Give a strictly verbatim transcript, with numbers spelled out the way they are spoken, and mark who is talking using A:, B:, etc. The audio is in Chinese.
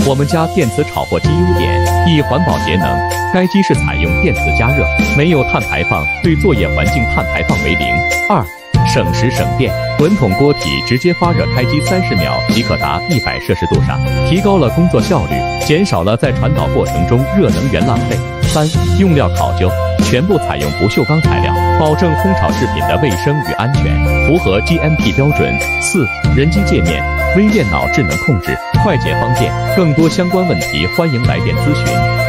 A: 我们家电磁炒货机优点：一、环保节能，该机是采用电磁加热，没有碳排放，对作业环境碳排放为零。二、省时省电，滚筒锅体直接发热开机三十秒即可达一百摄氏度上，提高了工作效率，减少了在传导过程中热能源浪费。三、用料考究，全部采用不锈钢材料，保证烘炒制品的卫生与安全，符合 G M P 标准。四、人机界面，微电脑智能控制，快捷方便。更多相关问题欢迎来电咨询。